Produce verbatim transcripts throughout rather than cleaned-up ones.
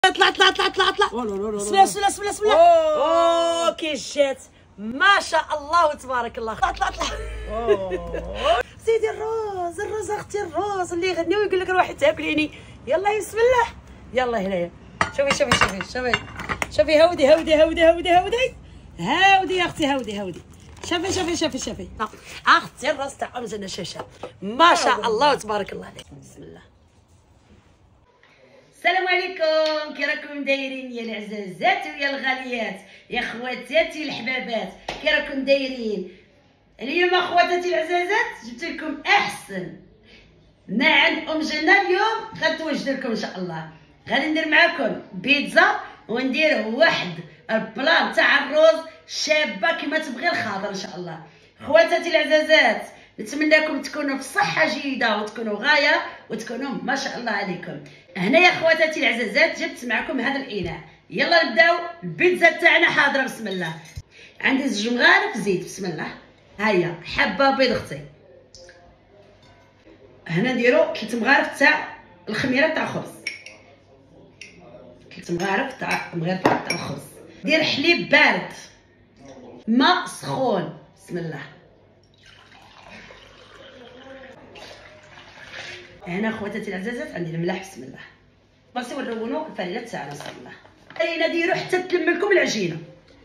اطلع اطلع اطلع اطلع اطلع. بسم الله بسم الله بسم الله بسم الله. اوه كي جات ما شاء الله تبارك الله. اطلع اطلع اطلع. سيدي الروز الروز اختي الروز اللي يغني ويقول لك روحي تاكليني. يلا بسم الله. يلا هنايا شوفي شوفي شوفي شوفي شوفي هودي هودي هودي هودي هودي هودي يا اختي هودي هودي. شوفي شوفي شوفي شوفي اختي الراس تاع ام جنة الشاشه ما شاء الله تبارك الله عليك. بسم الله. السلام عليكم، كي راكم دايرين يا العزازات ويا الغاليات يا خواتاتي الحبابات؟ كي راكم دايرين؟ اليوم اخواتاتي العزازات جبت لكم احسن ما عند ام جنة. اليوم غنتوجد لكم ان شاء الله. غادي ندير معكم بيتزا وندير واحد البلان تاع الروز شابه كما تبغي الخاطر ان شاء الله. خواتاتي العزازات نتمنى لكم تكونوا في صحه جيده وتكونوا غايه وتكونوا ما شاء الله عليكم. هنا يا خواتاتي العزازات جبت معكم هذا الاناء. يلا نبداو البيتزا تاعنا. حاضره بسم الله. عندي زوج مغارف زيت بسم الله. هيا حبه بيض اختي. هنا نديرو كيت مغارف تاع الخميره تاع الخبز. كيت مغارف تاع مغارف تاع الخبز. دير حليب بارد ماء سخون بسم الله. هنا خواتاتي العزازات عندي الملح بسم الله. بغيتو نرونو الفريله تاعنا بسم الله. خلينا نديرو حتى تلم لكم العجينه.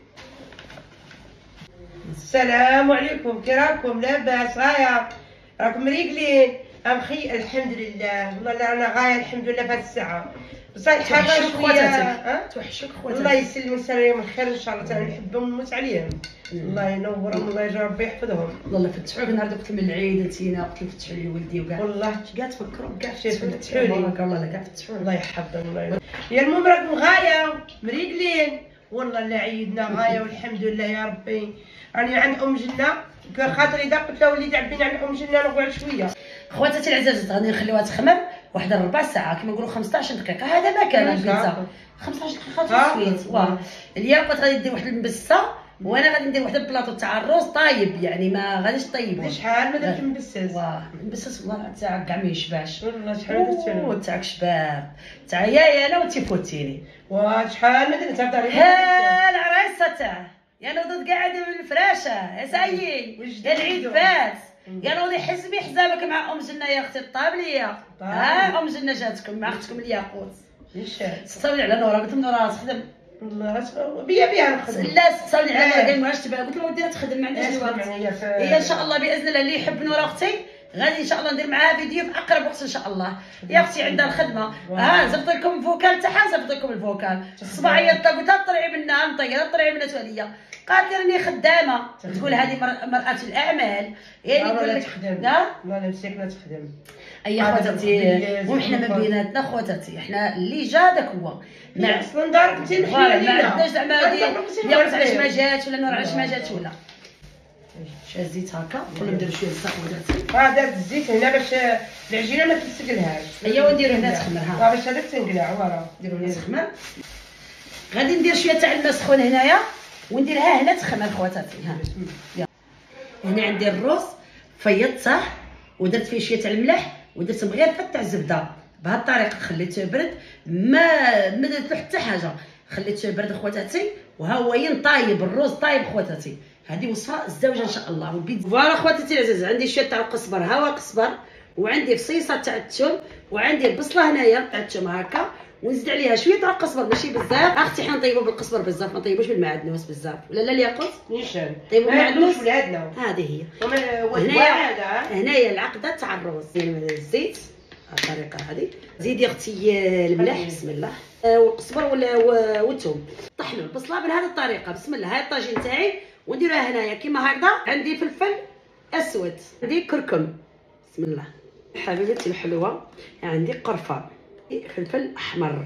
السلام عليكم، كي راكم؟ لاباس؟ غايه راكم مريقلين؟ بخير الحمد لله. والله انا غايه الحمد لله في هذه الساعه. بصح حاجه خواتاتك توحشوك خواتاتك. الله يسلم ويسلم الخير ان شاء الله. تعالى نحبهم ونموت عليهم. الله ينورهم الله يجعل ربي يحفظهم. والله فتحوك النهار قلت من العيد انتينا قلت لهم فتحوا لي ولدي وكاع. والله كاع تفكروا كاع فتحوا لي. بارك الله لا كاع فتحوا. الله يحفظهم الله ينورهم. يا المهم راكم غايه مريقلين. والله لا عيدنا غايه والحمد لله يا ربي. راني عند ام جنة خاطر اذا قلت له وليدي عبيني عند ام جنة نقعد شويه. خواتاتي العزازات غادي نخليوها تخمر واحد ربع ساعه كما نقولوا خمسطاش دقيقه. هذا ما كان البيتزا خمسطاش دقيقه تصفيت. واه اليوم كنت غادي ندير واحد المبسه وانا غادي ندير واحد البلاطو تاع الروز طايب يعني ما غاديش طيبو. شحال ما درت مبسس؟ واه مبسس والله تاعك كاع ما يشبعش. والله شحال درت انا تاعك شباب تاع يايا انا وانتي فوتيني. واه شحال ما درت هضري. ها العريسه تاع يا نوض قاعده من الفراشه يا سايي يا العيد فات يا نوضي حسبي حسابك مع ام جنة يا اختي الطابليه. ها ام جنة جاتكم مع اختكم الياقوت. سقساوني على نورا قلت لهم نورا تخدم. والله بيا بيا نخدم. لا سقساوني على نورا قال ما عرفتش قلت لهم وديها تخدم ما عندهاش الوقت. هي ان شاء الله باذن الله اللي يحب نورا اختي غادي ان شاء الله ندير معاها فيديو في اقرب وقت ان شاء الله. يا اختي عندها الخدمه. ها زبط لكم الفوكال تاعها زبط لكم الفوكال. الصباح عيطت قلت لها طلعي منا نطير طلعي منا توليه. قالت لي راني خدامه. تقول هذه مراه الاعمال يعني تقول لك لا لا مسكنا تخدم. اي خواتاتي وحنا ما بيناتنا خواتاتي احنا اللي جا داك هو. ما اصلا دارك انت ما عندناش زعما ياك علاش ما جاتش ولا نور علاش ما جاتش ولا شويه الزيت هكا ولا نديرو شويه الزيت خواتاتي. اه دارت الزيت هنا باش العجينه ما تتسقلهاش. ايوا نديرو هنا تخمر. ها اه باش هذاك تنقلع ورا نديرو هنا تخمر. غادي ندير شويه تاع الماء سخون هنايا ونديرها هنا تخمر خواتاتي. ها هنا عندي الروز فيضته ودرت فيه شويه تاع الملح ودرت مغرفه تاع الزبده بهذه الطريقه. خليته يبرد ما ما درت له حتى حاجه خليته يبرد خواتاتي وها هو ينطايب الروز طايب خواتاتي. هذه وصفه الزوجه ان شاء الله. والبيتزا فوالا خواتاتي العزاز عندي شويه تاع القزبر ها هو قزبر وعندي فصيصه تاع الثوم وعندي البصله هنايا تاع الثوم هكا ونزيد عليها شويه تاع القزبر ماشي بزاف. اختي حنا نطيبوا بالقزبر بزاف ما نطيبوش بالمعدنوس بزاف ولا لا الياقوت نيشان طيبوا بالمعدنوس ولادنا. هذه هي. هنايا هنايا العقده تاع الروز الزيت الطريقه هذه. زيدي اختي الملح بسم الله والقزبر والثوم. طحنوا البصله بهذه الطريقه بسم الله. هاي الطاجين تاعي ونديروها هنايا كيما هكذا. عندي فلفل اسود عندي كركم بسم الله. حبيبتي الحلوه عندي قرفه فلفل احمر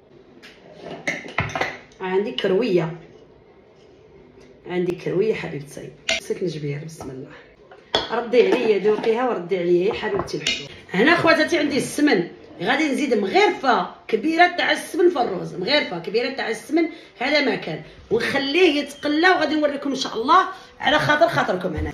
عندي كرويه عندي كرويه حبيبتي سكن جبير بسم الله. ردي عليا ذوقيها وردي عليا حبيبتي الحلوه. هنا خواتاتي عندي السمن غادي نزيد مغرفه كبيره تاع السمن في الروز. مغرفه كبيره تاع السمن هذا ما كان ونخليه يتقلى وغادي نوريكم ان شاء الله على خاطر خاطركم. هنا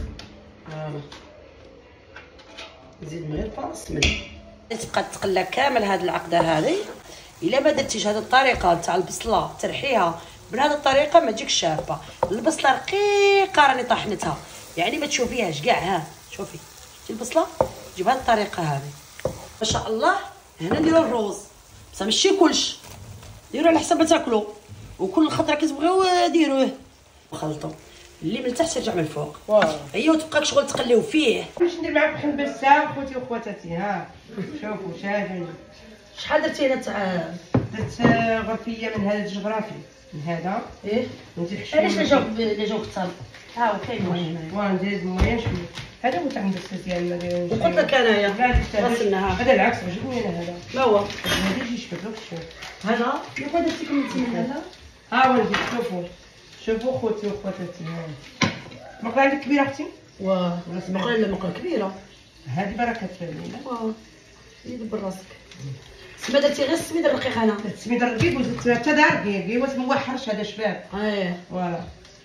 نزيد مغرفه السمن تبقى تقلى كامل هاد العقده هذه الا ما درتيش هذه الطريقه تاع البصله ترحيها بهذه الطريقه ما تجيكش شابه. البصله رقيقه راني طحنتها يعني ما تشوفيهاش كاع. ها شوفي شتي البصله جيب بهذه الطريقه هذه ما شاء الله. هنا نديرو الروز بصح ماشي كلش، ديروا على حسب ما تاكلوا، وكل خطره كتبغيو ديروه وخلطوا اللي من تحت يرجع من الفوق. واه ايوا تبقاك شغل تقليو فيه. باش ندير معاكم حنبسه خوتي وخواتاتي. ها شوفوا شاهدوني شحال درتي هنا تاع درت غرفيه من هذا الجغرافي من هذا. ايه نزيد علاش شويه لا جاوك لا جاوك كثر. ها هو كاين واحد ونزيد مويه شويه. هذا هو تاع البسه ديالنا دايرين. وقلت لك انايا غسلناها. هذا العكس عجبني انا. هذا ما هو هذا يجي يشبك لك هذا يبغى درتي كم من هذا. ها ولدي شوفوا شوفوا خوتي وخواتاتي. ها مقله عندك كبيره اختي؟ واه مقله لا مقله كبيره. هذه بركه فينا. واه يدبر راسك. سما درتي غير السميد الرقيق هنا. السميد الرقيق وزدت حتى دار دقيق واسمه حرش هذا شباب. ايه فوالا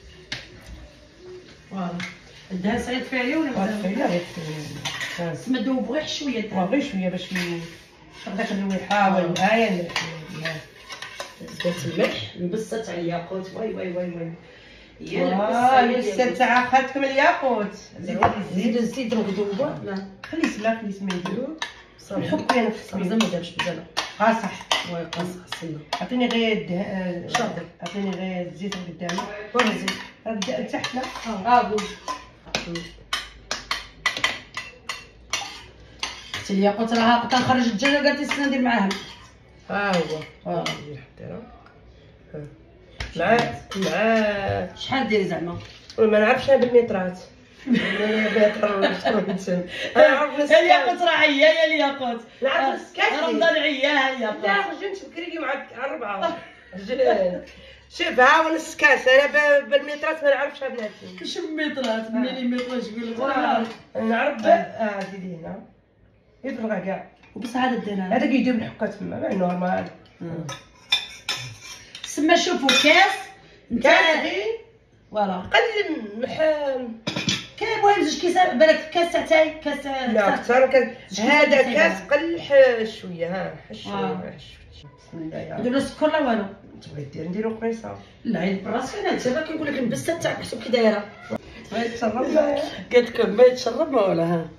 فوالا الدهان سعيد فعليه ولا مازال؟ سما دوب غير شويه الدهان غير شويه باش داك الريحه والآية. زدت الملح نبسط على الياقوت. واي واي واي واي يا البسه تاع خالتكم الياقوت. زيد زيد مقدوبه. لا خلي يسمع خلي يسمع يديرو صافي نحط انا في صافي السميد. ما دارش بزاف. اه صح واي قاصح سنه عطيني غير الدهان. شاطر. عطيني غير الزيت قدامي. وين زيد ابدا تحت. لا اه قول حتى الياقوت راها كنخرج الدجاجه قالت لي سنه ندير معاهم. ها هو ها مع مع شحال ديري زعما؟ ما نعرفش انا بالمترات. الياقوت راه عيا الياقوت. نعرف السكاكين. رمضان عيا الياقوت. لا رجعت بكري مع أربعة. رجل شوف ها ونص كاس. أنا بالمترات ما نعرفش بناتي. كش مترات مليمتر تقول لك نعرف نعرف. اه زيدي هنا يفرغ كاع. وبصح هذا الدينا هذا كيدير بالحكه تما ما نورمال. سما شوفوا كاس كاس غير فوالا قل محام. كاين المهم زوج كيسان بالك كاس تاع تاي كاس لا اكثر كان هذا كاس قلح شويه. ها حش شويه. بسم الله يا رب. ندير له سكر لا والو. تبغي دير نديرو قريصه. لا عيد براسك انا دابا كنقول لك البسه تاعك شوف كي دايره. ما يتشرب. قلت لكم ما يتشرب ما ولا. ها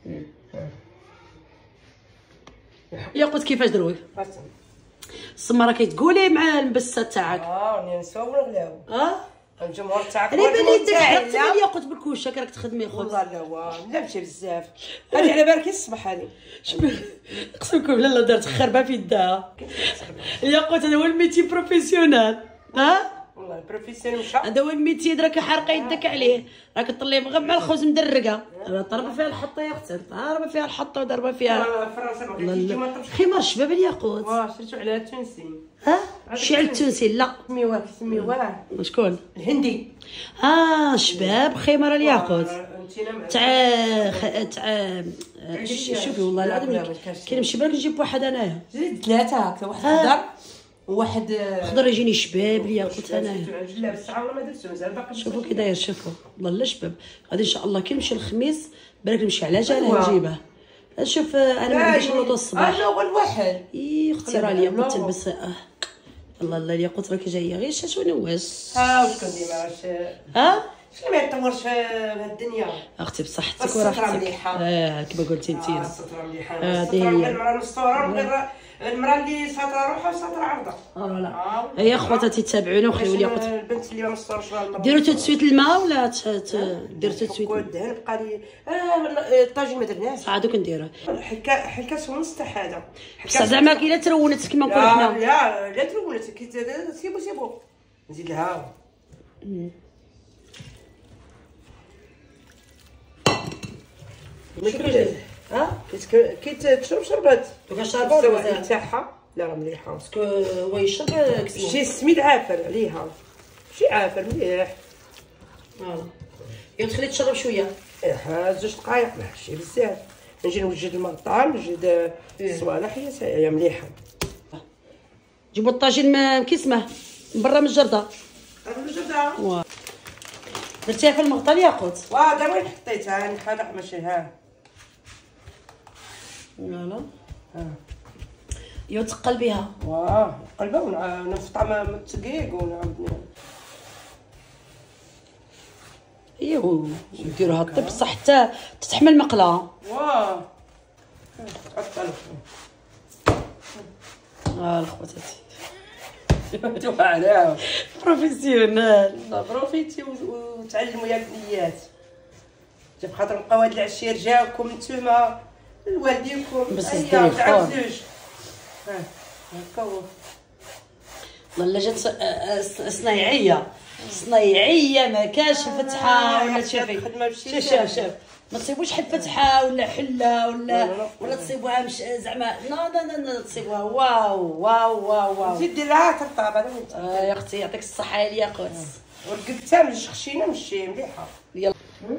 ياقوت كيفاش دروك السما راه كتقولي مع البسه تاعك. اه راني نساو ونغلاو. اه الجمهور تاعك انا بالي يدك حرقت الياقوت بالكوشه كراك تخدمي خوت. والله لا واه لا مشي بزاف. هذه على بالك الصباح هذه. اقسم بالله دارت خربه في يدها. الياقوت هذا هو الميتي بروفيسيونال. ها والله بروفيسيونال مشى. هذا هو الميتي راك حارقه يدك عليه. راك طلي بغا مع الخبز مدرقه. ضربه فيها الحطه يا اختي. ضربه فيها الحطه وضربه فيها فرنسا ما كاينش ما طرش. خمار الشباب الياقوت. واه شريتو على التونسي. ها شي على التونسي لا سميوه سميوه شكون الهندي. اه شباب خمار الياقوت انتينا تاع خ- تاع شوفي والله العظيم كاين شباب نجيب واحد انايا. زيد ثلاثه هكا واحد خضر وواحد خضر يجيني شباب الياقوت انايا. لا بس عمرنا ما درتو مازال باقي. شوفوا كي داير شوفوا والله لا شباب غادي ان شاء الله كي نمشي الخميس بالك نمشي على جاله نجيبه. شوف انا ما عنديش نوض الصباح. انا هو الواحد. اي اختي راه الياقوت تلبس. اه الله الله الياقوت راكي جايه غير شاش ونواش. ها واش كندير واش ها شنو ما يطورش في الدنيا. اختي بصحتك السترة وراحتك. مليحة. اه كما قلتي انت. آه السترة مليحة. هذه السترة هي. غير المرأة مستورة وغير المرأة اللي ساترة روحها وساترة عرضة. اه لا آه. هي خواتاتي تتابعونا وخليو الياقوت. البنت اللي ما مستورش راه المرأة. ديروا تسويت الماء ولا ت- ت- ديروا تسويت الماء؟ الدهن بقى لي اه الطاجين ما درناش. عادو كنديروه حكا حكا ونص تاع هذا. بصح زعما كي لا ترونت كيما نقولوا لا حنا. لا لا ترونت كي سيبو سيبو نزيد لها. ها كي تشرب شربات دوكا شاربه ولا السوائل مازال؟ تاعها لا راه مليحه. باسكو هو يشرب كسمو. شي السميد عافر عليها شي عافر مليح. فوالا يا تخلي تشرب شويه. ها زوج دقائق ماشي بزاف. نجي نوجد الماء الطعام نوجد الصوالح هي هي مليحه. جيبوا الطاجين ما كيسمه من برا من الجرده. هذا الجدع واه درتيها في المغطى الياقوت. واه دا وين حطيتها نحرق ماشي ها. فوالا ها يو تقلبيها. واه قلبها ونفطع مع الدقيق ونعاود. ايوا نديروها طيب بصح حتى تتحمل مقله. واه تعطل اه الخواتاتي انتو عليها بروفيسيونيل. بروفيتي وتعلموا يا البنيات بخاطر بقاو هاد العشير جاكم نتوما لوالديكم. بس هيا ديري تعاود الفرن. زوج ها هكا هو. والله جات صنايعيه صنايعيه ما كاش فتحه ولا شافي. شوف شوف شوف ما تصيبوش حد فتحه ولا حله ولا ولا تصيبوها مش زعما نو نو نو تصيبوها واو واو واو واو. زيد دير لها طرطابه انا وانت. اه يا اختي يعطيك الصحه يا الياقوت. ورقدتها من الشخشينه مشي مليحه. يلا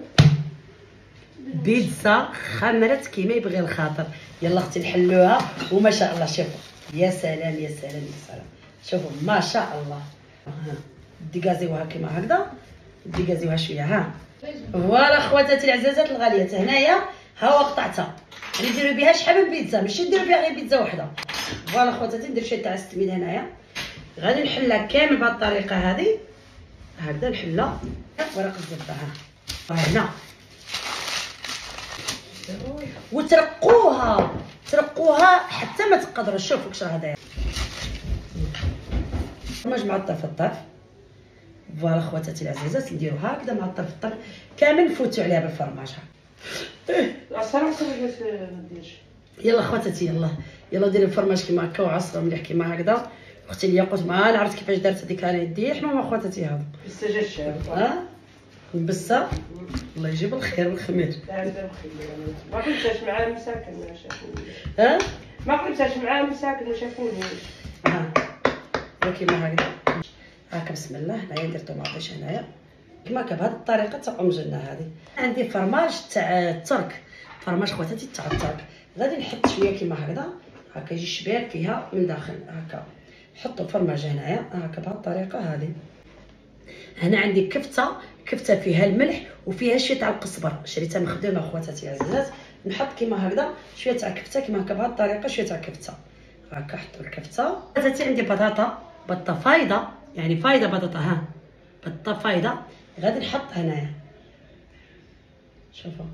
بيتزا خمرت كيما يبغي الخاطر. يلا اختي نحلوها وما شاء الله. شوفوا يا سلام يا سلام يا سلام. شوفوا ما شاء الله. ها ديكازيوها كيما هكذا ديكازيوها شويه. ها فوالا خواتاتي العزازات الغاليات هنايا ها هو قطعتها. يعني ديروا بها شحال من بيتزا ماشي ديروا بها غير بيتزا وحده. فوالا خواتاتي ندير شويه تاع السميد هنايا. غادي نحلها كامل بهذه الطريقه هذه هكذا نحلها ورق الزبده. ها هنا وترقوها ترقوها حتى ما تقدروا. شوفوا كش هذايا فرماج معطر في الطرف. فوالا خواتاتي العزيزات نديرو هكذا معطر في الطرف كامل نفوتوا عليها بالفرماج. العصره ما نديرش. يلا خواتاتي يلا يلا ديري الفرماج كيما هكا وعصره مليح كيما هكذا. اختي الياقوت ما انا عرفت كيفاش دارت هذيك على يدي. حنا ما خواتاتي هذا السجاج شاب. ها بصه الله يجيب الخير والخمير. ما قلتش معاه مساكن ما شافوني. ها ما قلتش معاه مساكن ما شافوني. ها كيما هكذا هاكا بسم الله. هنايا ندير طوماطيش هنايا كيما هكا بهذه الطريقه تاع ام جنه. هذه عندي فرماج تاع الترك فرماج خواتاتي تاع الترك. غادي نحط شويه كيما هكذا هاكا يجي شباب فيها من داخل هاكا. نحطوا فرماج هنايا هاكا بهذه الطريقه هذه. هنا عندي كفته كفته فيها الملح وفيها شويه تاع القزبر شريتها من خدامه خواتاتي العزيزات. نحط كيما هكذا شويه تاع كفته كيما هكا بهذه الطريقه شويه تاع كفته هاكا. حطوا الكفته. خواتاتي عندي بطاطا بطه فايضه يعني فايضه بطاطا. ها بطه فايضه غادي نحط هنايا. شوفوا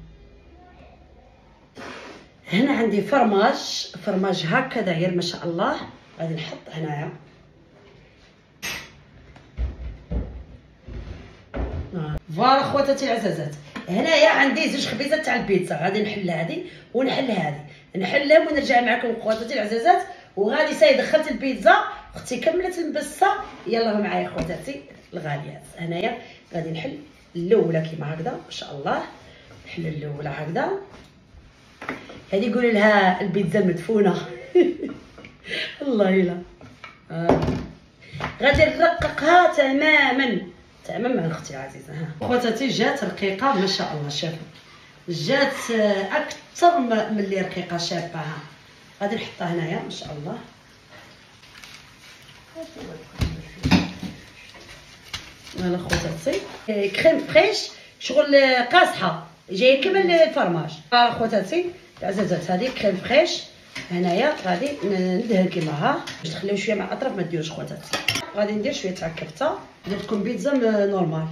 هنا عندي فرماج فرماج هكا داير ما شاء الله. غادي نحط هنايا. فوالا خواتاتي العزازات هنايا عندي زوج خبيزات تاع البيتزا. غادي نحل هذه ونحل هذه نحلهم ونرجع معكم خواتاتي العزازات. وغادي ساي دخلت البيتزا اختي كملت المبسه. يلا معايا خواتاتي الغاليات. هنايا غادي نحل الاولى كيما هكذا ما شاء الله. نحل الاولى هكذا. هذه يقولوا لها البيتزا المدفونه الله يلا. آه. غادي نرققها تماما تماما اختي العزيزه. ها خواتاتي جات رقيقه ما شاء الله. شافوا جات اكثر من اللي رقيقه شابه. ها غادي نحطها هنايا ما شاء الله. فوالا خواتاتي كريم فريش شغل قاصحه جايه كما الفرماج. خواتاتي العزازات هذه كريم فريش هنايا غادي ندهن كيما ها باش تخليو شويه مع الاطراف ما ديروش خواتاتي. غادي ندير شويه تاع الكفته ندير لكم بيتزا نورمال.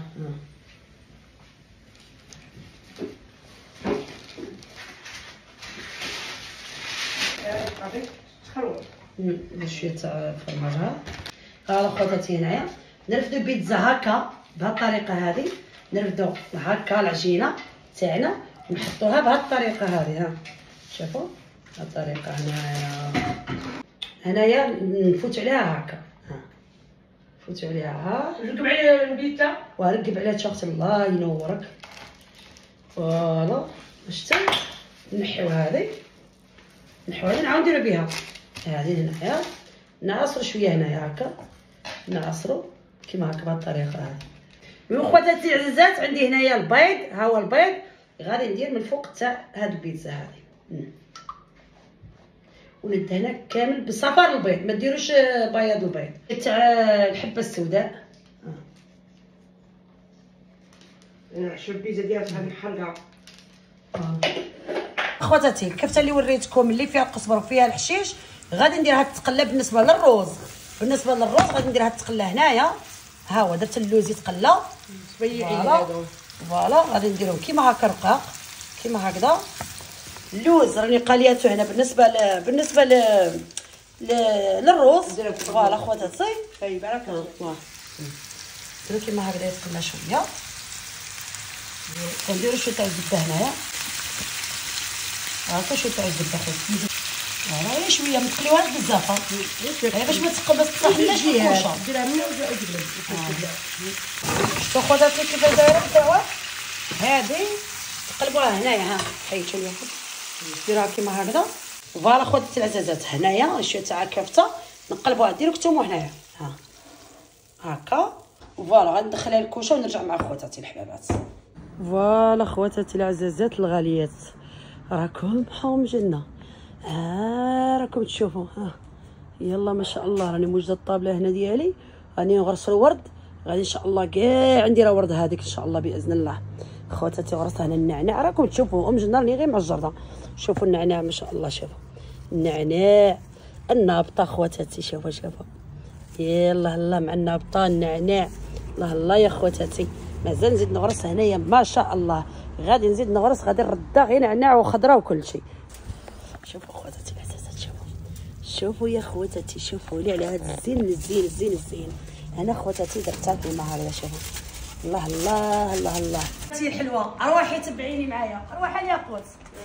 ندير شويه تاع فرماج. ها ها خواتاتي هنايا نرفدو بيتزا هكا بهذه الطريقه هذه. نرفدو هكا العجينه تاعنا ونحطوها بهذه الطريقه هذه. ها شوفوا هذه الطريقه هنايا هنايا نفوت عليها هكا. ها نفوت عليها ها نركب عليها البيتزا ونركب عليها شاختي الله ينورك. فوالا شتي نحيو هذه نحيو هذه نعاود نديرو بها هذه هنايا. نعصرو شويه هنايا هكا نعصرو كيما هكا بهذه الطريقه هذه. من خواتاتي العزازات عندي هنايا البيض. ها هو البيض غادي ندير من فوق تاع هاد البيتزا هذه وندهنها كامل بصفار البيض ما ديروش بياض البيض تاع الحبه السوداء. انا شوف البيتزا ديالها محرقه. خواتاتي الكفته اللي وريتكم اللي فيها القزبر وفيها الحشيش غادي ندير هاد التقله بالنسبه للروز. بالنسبه للروز غادي ندير هاد التقله هنايا، ها هو درت اللوز يتقلى صبيعين هادو فوالا. غادي نديرهم كيما هكا رقاق كيما هكذا. اللوز راني قالياته هنا بالنسبه ل... بالنسبه ل... ل... للروز فوالا خواتاتي. طيب على كيفاش نديرو كيما هكذا يتقلى شويه. كنديرو شويه تاع الزبده هنايا هاكا، شويه تاع الزبده خويا فوالا، غير شويه ما تقليوهاش بزاف غير باش ما تقلبش ما تطيحلناش في الكوشه. ديرها من وجا وجبد. شوفوا خواتاتي كيفاش دايره بالدواء. هادي تقلبوها هنايا، ها حيدتو ليا ديروها كيما هكذا فوالا خواتاتي العزازات. هنايا شويه تاع كفته نقلبوها، ديرو كتومو هنايا ها هكا فوالا. غندخلها للكوشه ونرجع مع خواتاتي الحبابات. فوالا خواتاتي العزازات الغاليات، راكم حوم جنه. ها راكم تشوفوا ها يلا ما شاء الله. راني موجده الطابله هنا ديالي، راني نغرس الورد. غادي ان شاء الله كاع ندير ورد هذيك ان شاء الله باذن الله. خواتاتي غرست هنا النعناع، راكم تشوفوا ام جنه راني غير معجرده. شوفوا النعناع ما شاء الله، شوفوا النعناع النابطه خواتاتي، شوفوا شوفوا يلا الله مع النابطه النعناع. الله الله يا خواتاتي. مازال نزيد نغرس هنايا ما شاء الله. غادي نزيد نغرس، غادي نردها غير نعناع وخضره وكل شيء. شوفوا خواتاتي العزازات، شوفوا شوفوا يا خواتاتي، شوفوا لي على هذا الزين الزين الزين الزين. انا خواتاتي درتها في المهاره. شوفوا الله الله الله الله تي حلوه. ارواحي تبعيني معايا، ارواحي الياقوت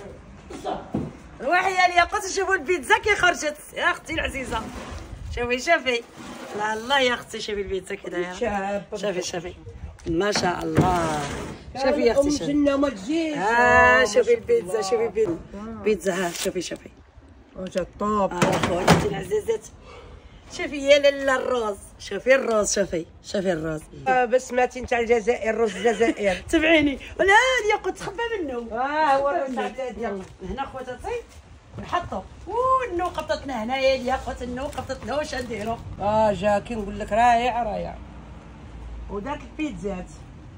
روحي يا الياقوت. شوفوا البيتزا كي خرجت يا اختي العزيزه. شوفي شوفي لا الله يا اختي، شوفي البيتزا كي دايره. شوفي شوفي ما شاء الله. شوفي يا اختي شوفي جنة ما تجيش. ها شوفي البيتزا، شوفي البيتزا بيتزا ها شوفي شوفي وجا طوب. اه خواتاتي العزازات شوفي يا لاله الروز. شوفي الروز، شوفي شوفي الروز. آه بسماتي نتاع الجزائر، رز الجزائر. تبعيني ولا الياقوت تخبى منه. اه هو الرز يلا هنا خواتاتي نحطو والنو قطتنا هنايا الياقوت النو قطتنا. واش نديرو؟ اه جا كي نقول لك رايع رايع. وداك البيتزات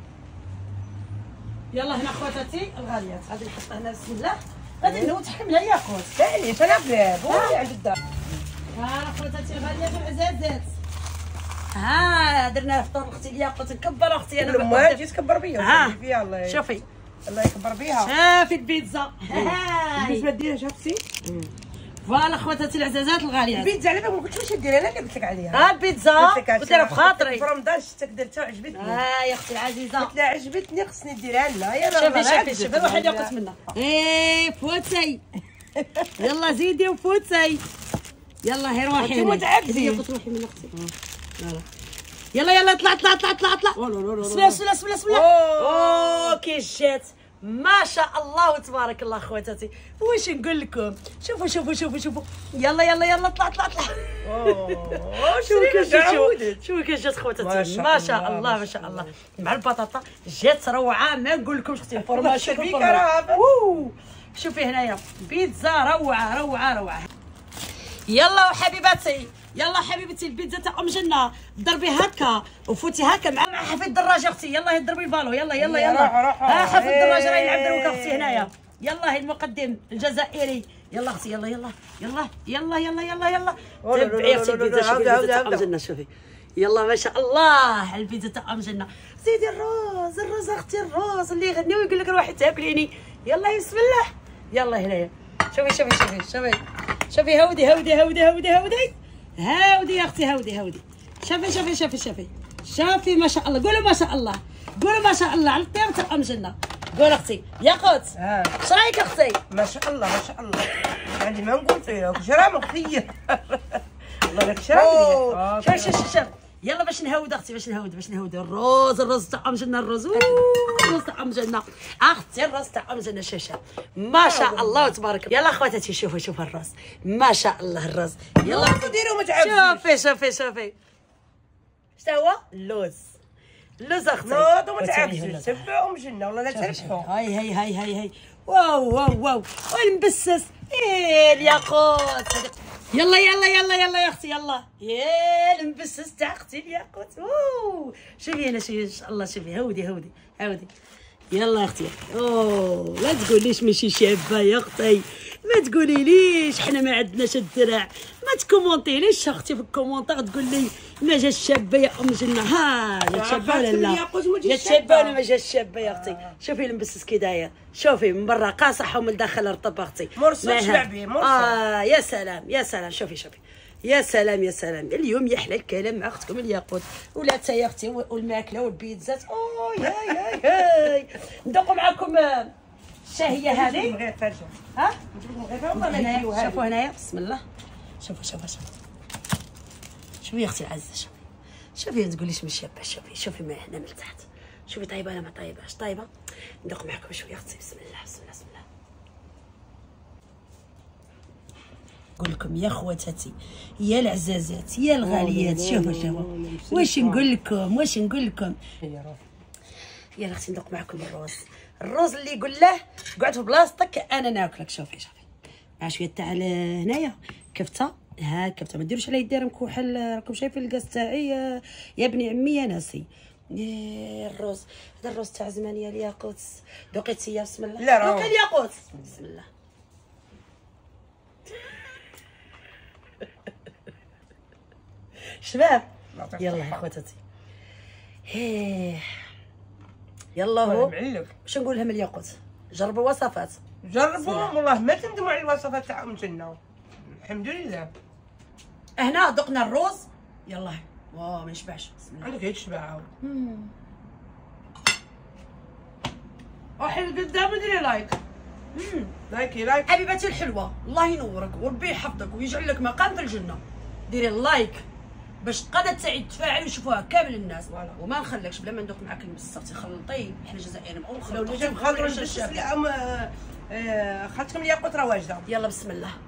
يلا هنا خواتاتي الغاليات غادي نحط هنا بسم الله. غادي نو تحكم لها الياقوت. ثاني انا بلاد هو اللي عند الدار. ها خواتاتي الغاليات والعزازات، ها درنا فطور اختي الياقوت نكبر اختي انا. ما تجي تكبر بيا. ها فيها الله شوفي الله يكبر بيها. شوفي البيتزا البيتزا ديرها شفتي. فوالا خواتاتي العزازات الغاليات. البيتزا على بالك ما قلتش واش دير، انا اللي قلت لك عليها. ها البيتزا قلت لها بخاطري في رمضان شفتك درتها وعجبتني. ها يا اختي العزيزه قلت لها عجبتني خصني نديرها لها. يا شوفي شوفي شوفي روحي الياقوت منها. ايه فوتي يلا زيدي وفوتي يلا هي روحي. انت متعكزين. روحي من اختي. يلا يلا اطلع اطلع اطلع اطلع اطلع. بسم الله بسم الله بسم الله بسم الله. اوه كي جات ما شاء الله وتبارك الله خواتاتي. واش نقول لكم؟ شوفوا شوفوا شوفوا شوفوا يلا يلا يلا اطلع اطلع اطلع. اوه شوفوا كي جات شوفوا كي جات خواتاتي ما شاء الله ما شاء الله مع البطاطا جات روعه. ما نقول لكمش اختي فورماج اوه شوفي هنايا بيتزا روعه روعه روعه. يلا وحبيباتي يلا حبيبتي البيتزا تاع ام جنه ضربي هكا وفوتي هكا مع حفيد الدراجه اختي. يلا هي ضربي البالو يلا يلا يلا. ها حفيد الدراجه راه يلعب دروك اختي هنايا. يلا هي المقدم الجزائري. يلا اختي يلا يلا يلا يلا يلا يلا يلا تبعي اختي البيتزا. شوفي البيتزا تاع ام جنه شوفي يلا ما شاء الله البيتزا تاع ام جنه. زيدي الروز الروز اختي الروز اللي يغني ويقول لك روحي تاكليني. يلا بسم الله يلا هنايا. شوفي شوفي شوفي شوفي شوفي هودي هودي هودي هودي هودي هودي يا اختي هودي هودي. شوفي شوفي شوفي شوفي شوفي ما شاء الله. قولوا ما شاء الله قولوا ما شاء الله على الطيب تاع ام جنه. قول اختي ياقوت اش رايك اختي؟ ما شاء الله ما شاء الله. يعني ما نقول فيها شرا مخير. الله لك شرا. شوف شوف شوف يلا باش نهود اختي باش نهود باش نهود الروز الروز تاع ام جنه الروز الروز تاع ام جنه اختي الروز تاع ام جنه. شوف شوف ما شاء الله تبارك. يلا خواتاتي شوفوا شوفوا الروز ما شاء الله الروز. يلا ديروا ما تعبسوش. شوفي شوفي شوفي شتا هو اللوز اللوز اختي. نوضوا ما تعبسوش تبعوا ام جنه والله لا تربحوا. هاي هاي هاي هاي هاي واو واو واو والمبسس ايه الياقوت. يلا يلا يلا يلا يا اختي يلا يا المبسس تاع اختي الياقوت. اوه شوفي هنا شوفي ان شاء الله شوفي هودي هودي هودي يلا يا اختي. اوه لا تقوليش ماشي شابه يا اختي، ما تقولي ليش حنا ما عندناش الدرع، ما تكومونتيليش اختي في الكومونتير تقول لي ما جات شابه يا ام جنه. ها جات شابه ولا لا؟ جات شابه ولا ما جاتش شابه يا اختي؟ شوفي لبست كي داير، شوفي من برا قاصح ومن الداخل رطب اختي. مرصد شعبي مرصد. اه يا سلام يا سلام. شوفي شوفي يا سلام يا سلام. اليوم يحلى الكلام مع اختكم الياقوت، ولا حتى يا اختي والماكله والبيتزات. اوه يا يا يا ندوقوا معكم الشهيه هذه. ها شوفوا هنايا بسم الله. شوفوا شوفوا شوفوا شوفي يا اختي العزه. شوفي شوفي ما تقوليش مش شابه. شوفي شوفي ما هنا من تحت. شوفي طيبه ولا ما طيباش؟ طيبه. ندوق معكم شويه اختي. بسم الله بسم الله بسم الله. نقول لكم يا خواتاتي يا العزازات يا الغاليات، شوفوا شوفوا واش نقول لكم واش نقول لكم. يلا اختي ندوق معكم الروز. الروز اللي يقول له قعد في بلاصتك انا ناكلك. شوفي شوفي مع شويه تاع هنايا كفته. ها كفته ما ديروش على يدير مكوحل. راكم شايفين الكاس تاعي يا بني عمي يا ناسي. يا الروز هذا الروز تاع زمان يا الياقوت. دوقيتي يا بسم الله. لا دوقي الياقوت بسم الله. شباب يلا يا خواتاتي. هيه يلا هو واش نقول لهم الياقوت؟ جربوا وصفات جربوهم والله ما تندموا على الوصفات تاع ام جنه. الحمد لله. هنا ذقنا الروز. يلا واو ما يشبعش. بسم الله. عندك هيك تشبع. وحل قدام وديري لايك. امم لايكي لايك حبيبتي الحلوه. الله ينورك وربي يحفظك ويجعل لك مقام في الجنه. ديري اللايك باش القناه تاعي تفاعل ويشوفوها كامل الناس. وما نخليكش بلا ما ندوق معاك المس صرتي خلطي. حنا جزائريين نبغيو نخلطوا. لو جاب خاطر نبش لام خالتكم الياقوت راه واجده. يلا بسم الله.